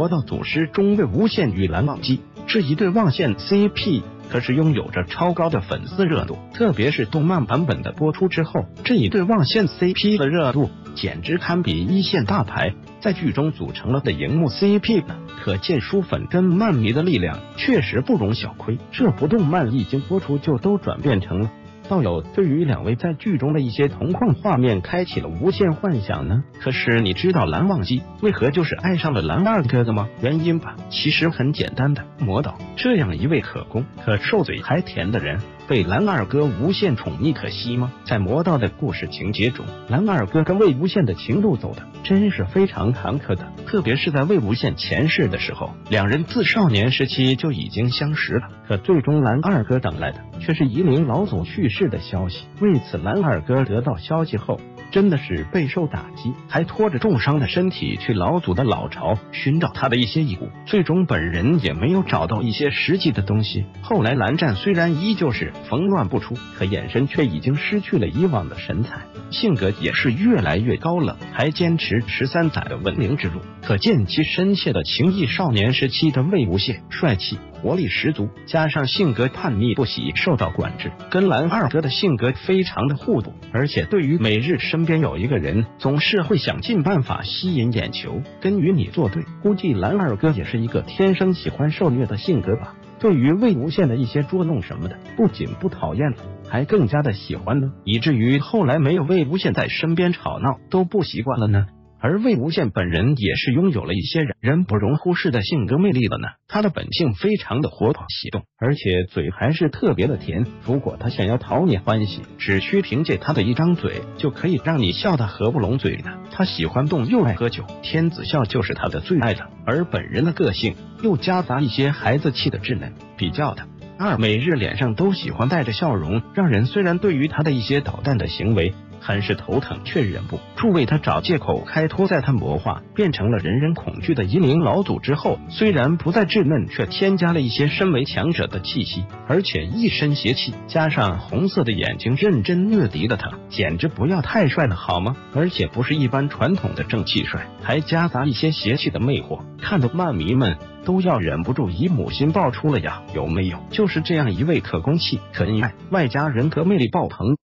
魔道祖师中魏无羡与蓝忘机这一对望线 CP。可是拥有着超高的粉丝热度，特别是动漫版本的播出之后，这一对望线 CP 的热度简直堪比一线大牌，在剧中组成了的荧幕 CP 呢，可见书粉跟漫迷的力量确实不容小窥。这部动漫一经播出就都转变成了道友对于两位在剧中的一些同框画面开启了无限幻想呢。可是你知道蓝忘机为何就是爱上了蓝二哥的吗？原因吧，其实很简单的，魔导这样一位可攻可受嘴还甜的人，被蓝二哥无限宠溺，可惜吗？在魔道的故事情节中，蓝二哥跟魏无羡的情路走的真是非常坎坷的，特别是在魏无羡前世的时候，两人自少年时期就已经相识了。可最终蓝二哥等来的却是夷陵老祖去世的消息，为此蓝二哥得到消息后真的是备受打击，还拖着重伤的身体去老祖的老巢寻找他的一些遗物，最终本人也没有找到一些实际的东西。后来蓝湛虽然依旧是逢乱不出，可眼神却已经失去了以往的神采，性格也是越来越高冷，还坚持13载的文明之路，可见其深切的情谊。少年时期的魏无羡帅气活力十足，加上性格叛逆不喜受到管制，跟蓝二哥的性格非常的互补，而且对于每日身边有一个人总是会想尽办法吸引眼球跟与你作对，估计蓝二哥也是一个天生喜欢受虐的性格吧。对于魏无羡的一些捉弄什么的，不仅不讨厌了，还更加的喜欢呢，以至于后来没有魏无羡在身边吵闹都不习惯了呢。而魏无羡本人也是拥有了一些人不容忽视的性格魅力的呢。他的本性非常的活泼喜动，而且嘴还是特别的甜。如果他想要讨你欢喜，只需凭借他的一张嘴就可以让你笑得合不拢嘴呢。他喜欢动又爱喝酒，天子笑就是他的最爱的。而本人的个性又夹杂一些孩子气的稚嫩，比较的每日脸上都喜欢带着笑容，让人虽然对于他的一些捣蛋的行为很是头疼，却忍不住为他找借口开脱。在他魔化变成了人人恐惧的夷陵老祖之后，虽然不再稚嫩，却添加了一些身为强者的气息，而且一身邪气，加上红色的眼睛，认真虐敌的他简直不要太帅了好吗？而且不是一般传统的正气帅，还夹杂一些邪气的魅惑，看得漫迷们都要忍不住姨母心爆出了呀，有没有？就是这样一位可攻气可恩爱，外加人格魅力爆棚，